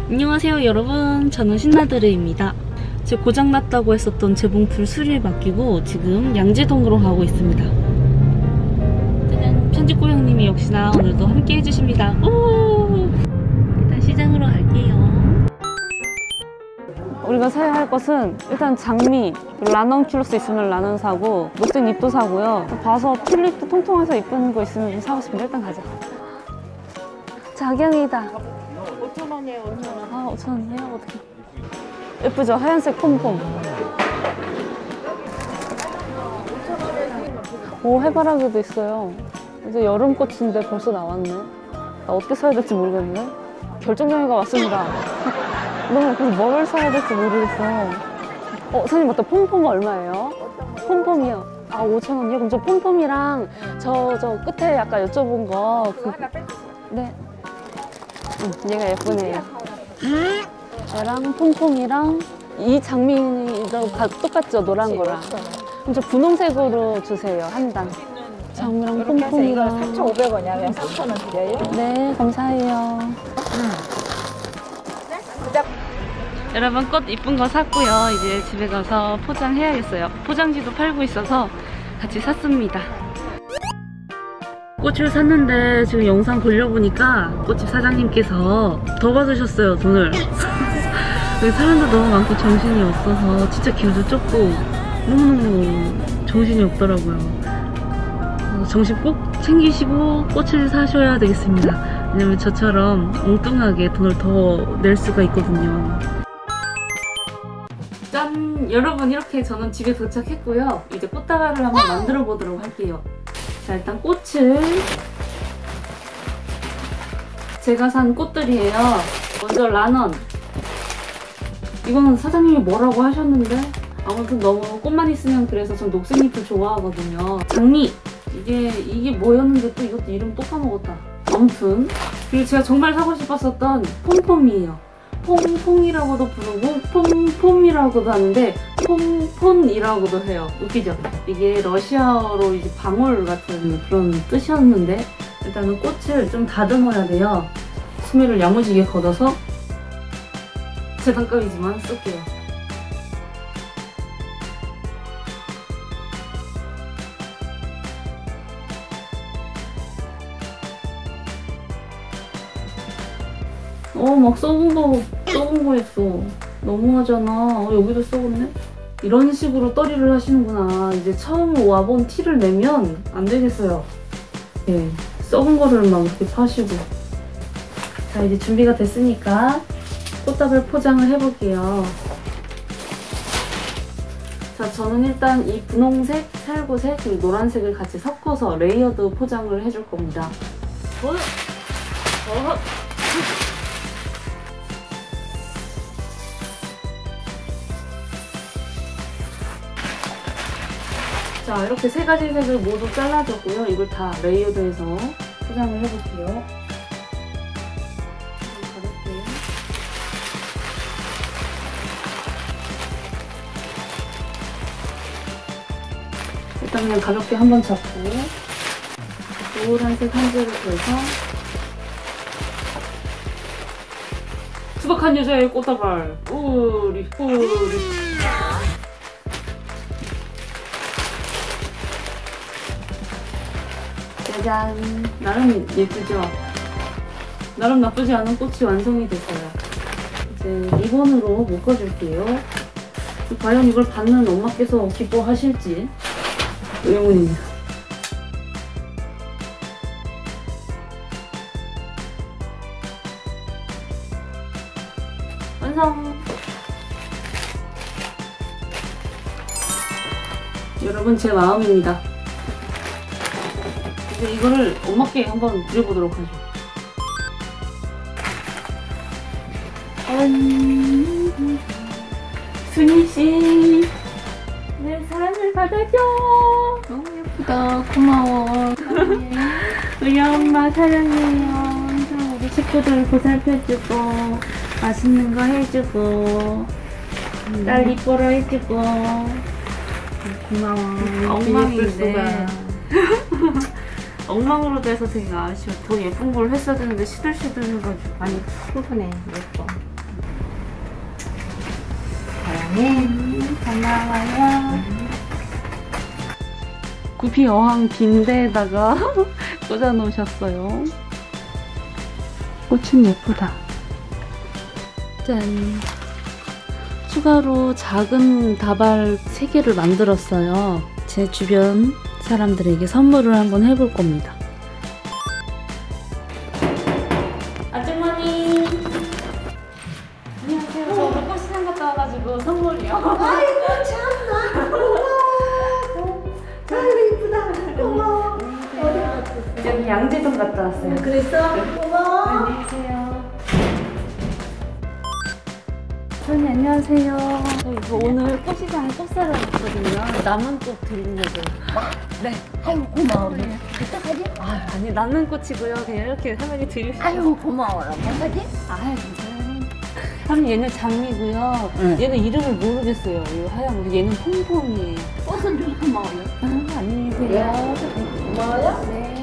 안녕하세요 여러분, 저는 신나드르입니다. 제 고장났다고 했었던 재봉틀 수리를 맡기고 지금 양재동으로 가고 있습니다. 짜잔, 편집고 형님이 역시나 오늘도 함께 해주십니다. 오! 일단 시장으로 갈게요. 우리가 사야 할 것은 일단 장미, 라넌 큘러스 있으면 라넌 사고, 녹색 잎도 사고요. 봐서 튤립도 통통해서 이쁜 거 있으면 좀 사고 싶은데 일단 가자. 작영이다. 5,000원이에요, 5,000원. 아, 5,000원이에요? 어떡해. 예쁘죠? 하얀색 폼폼. 오, 해바라기도 있어요. 이제 여름꽃인데 벌써 나왔네. 나 어떻게 사야 될지 모르겠네. 결정장애가 왔습니다. 너무 그래서 뭘 사야 될지 모르겠어. 선생님 맞다. 폼폼 얼마예요? 폼폼이요. 아, 5,000원이요? 그럼 저 폼폼이랑 저 끝에 아까 여쭤본 거 네. 얘가 예쁘네요. 얘랑 폼폼이랑 이 장미랑 똑같죠? 노란 거랑. 그럼 저 분홍색으로 주세요. 한 단. 장미랑 폼폼이랑. 4,500원이야. 그냥 3,000원 드려요? 네, 감사해요. 여러분, 꽃 이쁜 거 샀고요. 이제 집에 가서 포장해야겠어요. 포장지도 팔고 있어서 같이 샀습니다. 꽃을 샀는데 지금 영상 돌려보니까 꽃집 사장님께서 더 받으셨어요, 돈을. 사람도 너무 많고 정신이 없어서 진짜 길도 좁고 너무너무 정신이 없더라고요. 정신 꼭 챙기시고 꽃을 사셔야 되겠습니다. 왜냐면 저처럼 엉뚱하게 돈을 더 낼 수가 있거든요. 짠! 여러분, 이렇게 저는 집에 도착했고요. 이제 꽃다발을 한번 만들어 보도록 할게요. 자, 일단 꽃을 제가 산 꽃들이에요. 먼저 라넌. 이거는 사장님이 뭐라고 하셨는데 아무튼 너무 꽃만 있으면 그래서 전 녹색잎을 좋아하거든요. 장미. 이게 뭐였는데 또 이것도 이름 또 까먹었다. 아무튼 그리고 제가 정말 사고 싶었었던 폼폼이에요. 퐁퐁이라고도 부르고 폼폼이라고도 하는데 폼폰이라고도 해요. 웃기죠? 이게 러시아어로 이제 방울 같은 그런 뜻이었는데 일단은 꽃을 좀 다듬어야 돼요. 소매를 야무지게 걷어서 재단감이지만 쓸게요. 막 썩은 거 했어. 너무하잖아. 여기도 썩었네? 이런 식으로 떨이를 하시는구나. 이제 처음 와본 티를 내면 안 되겠어요. 네, 썩은 거를 막 이렇게 파시고. 자, 이제 준비가 됐으니까 꽃다발 포장을 해볼게요. 자, 저는 일단 이 분홍색, 살구색, 그리고 노란색을 같이 섞어서 레이어드 포장을 해줄 겁니다. 자, 이렇게 세 가지 색을 모두 잘라줬고요. 이걸 다 레이어드해서 포장을 해볼게요. 가볍게. 일단 그냥 가볍게 한번 잡고 노란색 한 줄을 빼서 투박한 여자의 꽃다발 우리 짜잔! 나름 예쁘죠? 나름 나쁘지 않은 꽃이 완성이 됐어요. 이제 리본으로 묶어줄게요. 과연 이걸 받는 엄마께서 기뻐하실지 의문입니다. 완성! 여러분, 제 마음입니다. 이제 이거를 엄마께 한번 드려보도록 하죠. 순이씨, 내 사랑을 받아줘. 너무 예쁘다. 고마워. 우리 엄마 사랑해요. 항상 우리 식구들 보살펴주고 맛있는 거 해주고 딸 이뻐라 해주고 고마워. 엉망인데 엉망으로 돼서 되게 아쉬워. 더 예쁜 걸 했어야 되는데 시들시들 해가지고. 아니, 푸근해. 예뻐. 고마워요. 구피 어항 빈대에다가 꽂아 놓으셨어요. 꽃은 예쁘다. 짠. 추가로 작은 다발 3개를 만들었어요. 제 주변 사람들에게 선물을 한번 해볼 겁니다. 아주머니! 안녕하세요. 저 오늘 꽃시장 갔다 와가지고 선물이요. 아이고 참나 고마워. 아이고 이쁘다. 고마워. 여기 양재동 갔다 왔어요. 그랬어? 고마워. 안녕하세요. 선생님 안녕하세요. 저 이거 오늘 꽃시장에 꽃 사러 왔거든요. 남은 꽃 드리려고. 네. 아이고 고마워. 어떡하지? 아니 남는 꽃이고요. 그냥 이렇게 사장님 드리시고. 아이고 고마워라. 어떡하지? 괜찮아요. 사장님 얘는 장미고요. 응. 얘는 이름을 모르겠어요. 이 하얀 거. 얘는 퐁퐁이에요. 꽃은 좀 고마워요. 안녕히 계세요. 고마워요? 네.